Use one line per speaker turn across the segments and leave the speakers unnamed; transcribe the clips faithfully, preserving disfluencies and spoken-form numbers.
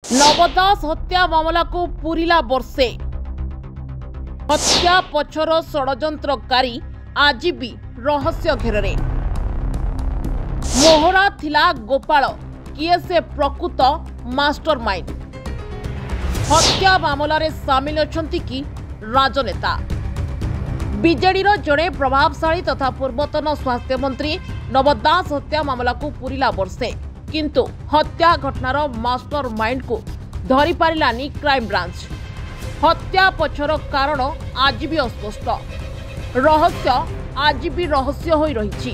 नवदास हत्या मामला को पूरिला वर्षे। हत्या पछर षड्यंत्रकारी आज भी रहस्य घेर। मोहरा थिला गोपाल किए से प्रकृत मास्टरमाइंड। हत्या मामला रे सामिल अछंती कि राजनेता। बीजेडी रो जड़े प्रभावशाली तथा पूर्वतन स्वास्थ्य मंत्री नवदास हत्या मामला को पूरिला वर्षे, किंतु हत्या घटनार मास्टरमाइंड को धरी पारिलानी क्राइम ब्रांच। हत्या पछर कारण आज भी अस्पष्ट, रहस्य आज भी रहस्य होई रहिछि।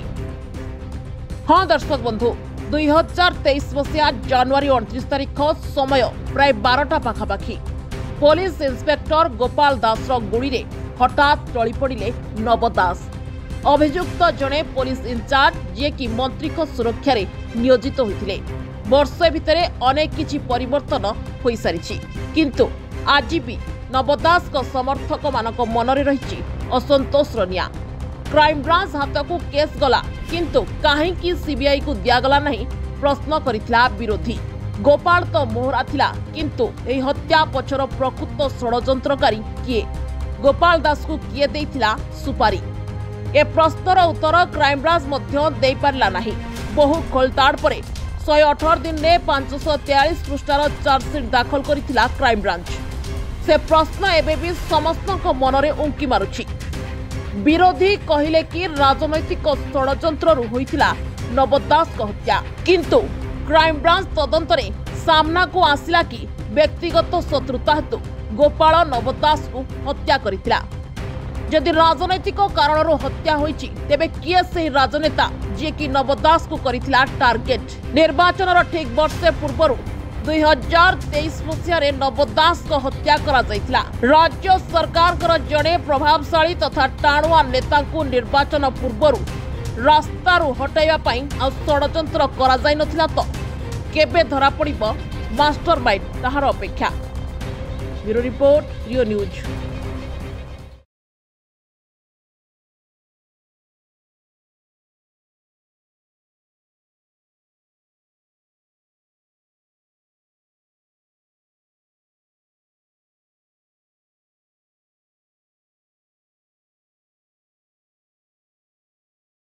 हाँ दर्शक बंधु, दुई हजार तेईस मसीहा जनवरी अड़तीस तारीख समय प्राय बारटा पाखापाखि पुलिस इन्स्पेक्टर गोपाल दास गुड़ी रे हठात टली पड़े नवदास। अभियुक्त जड़े पुलिस इनचार्ज जे कि मंत्री को सुरक्षा रे नियोजित होते। वर्षे भितर अनेक किछि परिवर्तन हो सारी, किंतु आज भी नवदास को समर्थक मानक मनरे रही असंतोष निया। क्राइम ब्रांच हाथ को केस गला, किंतु कहीं सीबीआई को दियागला नहीं प्रश्न करिथिला विरोधी। गोपाल तो मोहरा थिला, किंतु एही हत्या पछर प्रकृत षड्यंत्रकारी किए? गोपाल दास को किए देइथिला सुपारी? ए प्रश्नर उत्तर क्राइम ब्रांच मध्य दे पारला नाही। बहु खोलताड़ परे शहे अठर दिन में पांच सौ तेयालीस पृष्ठार चार्जसीट दाखल करिथिला क्राइम ब्रांच। से प्रश्न एबे भी समस्त मनरे उंकी मारुछि। विरोधी कहिले कि राजनैतिक षड्यंत्र होइथिला नवदास को हत्या, किंतु क्राइम ब्रांच तदंतरे सामना को आसिला कि व्यक्तिगत शत्रुता हेतु गोपाल नवदास को हत्या करिथिला। जदि राजनैतिक कारण हत्या होइछि, तेबे किए से राजनेता जे कि नवदास को करिथिला टार्गेट? निर्वाचन ठीक वर्षे पूर्व दुई हजार तेईस मसीह नवदास को हत्या करा जायतिला। राज्य सरकार कर जड़े प्रभावशाली तथा टाणुआ नेता को निर्वाचन पूर्व रास्तारू हटाइबा पई आ षड्यंत्र करा जाय नथिला तो केबे धरा पड़िबो मास्टरमाइंड ताहार अपेक्षा। Bureau report, Rio news.